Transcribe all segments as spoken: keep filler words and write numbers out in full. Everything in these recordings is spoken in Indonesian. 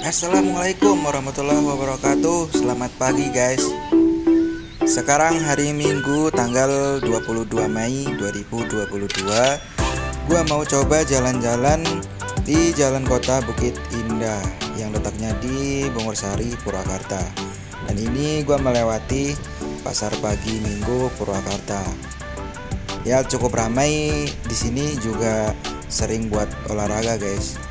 Assalamualaikum warahmatullahi wabarakatuh. Selamat pagi guys. Sekarang hari Minggu tanggal dua puluh dua Mei dua ribu dua puluh dua. Gua mau coba jalan-jalan di Jalan Kota Bukit Indah yang letaknya di Bungursari, Purwakarta. Dan ini gua melewati Pasar Pagi Minggu Purwakarta. Ya cukup ramai di sini, juga sering buat olahraga guys.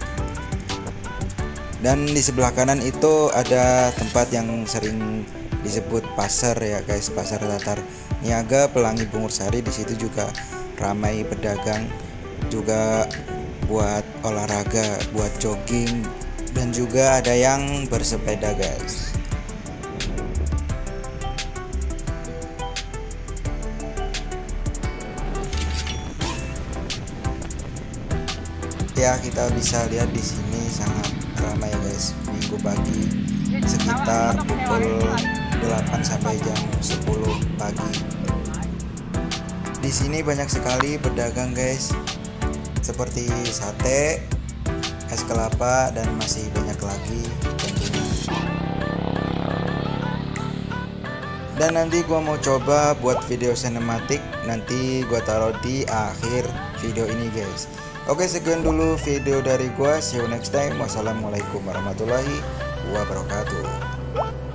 Dan di sebelah kanan itu ada tempat yang sering disebut pasar ya guys, Pasar Tatar Niaga Pelangi Bungursari. Di situ juga ramai pedagang, juga buat olahraga, buat jogging, dan juga ada yang bersepeda guys. Ya kita bisa lihat di sini sangat ramai guys, minggu pagi sekitar pukul delapan sampai jam sepuluh pagi. Di sini banyak sekali pedagang guys, seperti sate, es kelapa, dan masih banyak lagi tentunya. Dan nanti gua mau coba buat video sinematik, nanti gua taruh di akhir video ini guys. Oke, sekian dulu video dari gua. See you next time. Wassalamualaikum warahmatullahi wabarakatuh.